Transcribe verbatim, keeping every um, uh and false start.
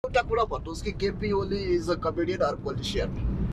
एउटा कुरा भन्नुहोस् कि KP Oli is a comedian or politician?